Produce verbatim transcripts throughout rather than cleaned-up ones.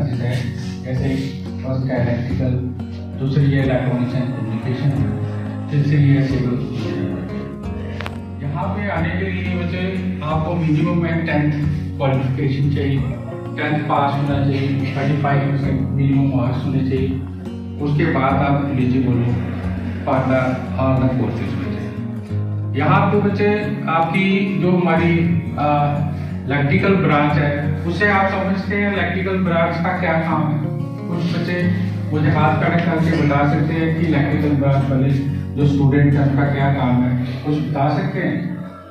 Branches है, जैसे first का इलेक्ट्रिकल, दूसरी ये इलेक्ट्रॉनिक्स एंड कम्युनिकेशन है, तीसरी ये सिविल इंजीनियरिंग। यहाँ पे आने के लिए बच्चे आपको मिनिमम में टेंथ क्वालिफिकेशन चाहिए, टेंथ पास होना चाहिए, thirty five percent minimum marks होने चाहिए, उसके बाद आप एलिजिबल हो for the all the courses बच्चे। यहाँ पे बच्चे आपकी जो हमारी इलेक्ट्रिकल ब्रांच है उसे आप समझते हैं इलेक्ट्रिकल ब्रांच का क्या काम है? कुछ बच्चे मुझे हाथ खड़े करके बता सकते हैं कि इलेक्ट्रिकल ब्रांच वाले जो स्टूडेंट हैं उनका क्या काम है, कुछ बता सकते हैं?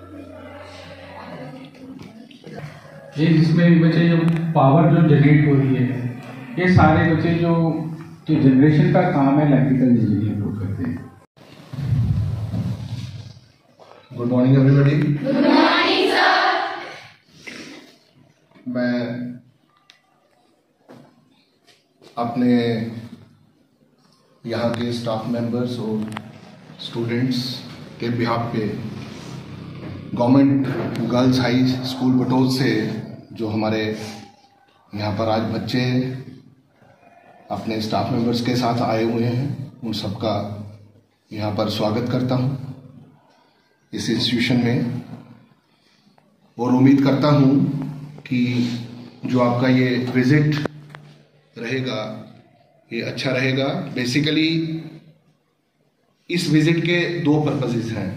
ये जिसमें बच्चे जो पावर जो जनरेट हो रही है, ये सारे बच्चे जो जो जनरेशन का काम है इलेक्ट्रिकल इंजीनियर लोग करते हैं। Good morning everybody. Good morning sir. मैं अपने यहाँ के स्टाफ मेंबर्स और स्टूडेंट्स के बिहाफ पे government girls high school Batol से जो हमारे यहाँ पर आज बच्चे अपने स्टाफ मेंबर्स के साथ आए हुए हैं, उन सबका यहाँ पर स्वागत करता हूँ इस इंस्टीट्यूशन में, और उम्मीद करता हूँ कि जो आपका ये विजिट रहेगा ये अच्छा रहेगा। बेसिकली इस विजिट के दो पर्पसेस हैं,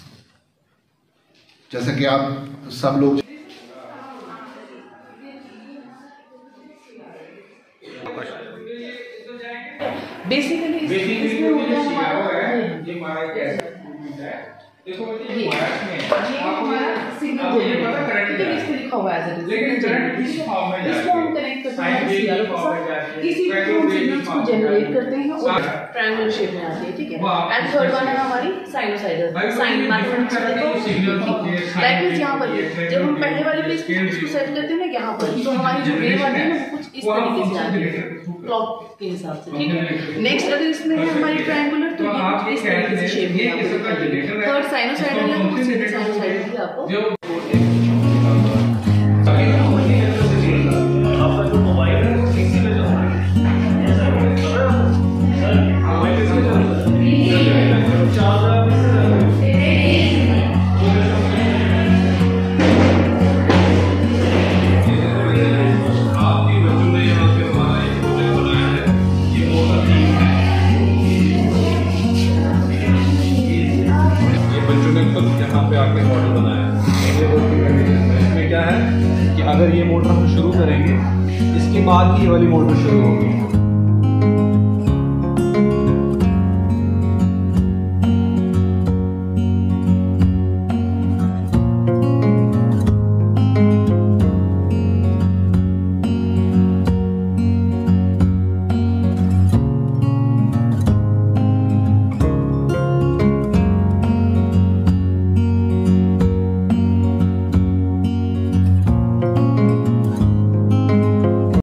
जैसा कि आप सब लोग बेसिकली इसमें हो गया हमारा ये हमारा कैसा है, देखो ये हमारा सिग्नल जनरेटर इस पे लिखा हुआ है, लेकिन करंट किस फॉर्म में जाती है, इसको हम कनेक्ट करते हैं सीआरओ के साथ, इसी पे हम सिग्नल्स को जनरेट करते हैं और ट्रायंगल शेप में आती है, ठीक है। एंड थर्ड वन है हमारी साइनोसाइडल, साइन मैथमेटिक्स वाले को लाइक यहाँ पर जब हम पहले वाले पे इसको सेट करते हैं ना यहाँ पर, तो हमारी जो वेव आती है ना वो कुछ इस तरीके से आती है क्लॉक के हिसाब से, ठीक है। नेक्स्ट अगर इसमें है हमारी ट्रायंगुलर तो ये इस तरीके से शेप में आती है। थर्ड साइनोसाइडल है तो सीधे साइनोसाइडल भी आपको यहाँ पे आके मॉडल बनाया है। इसमें क्या है कि अगर ये मोटर हम शुरू करेंगे इसके बाद ही ये वाली मोटर शुरू होगी,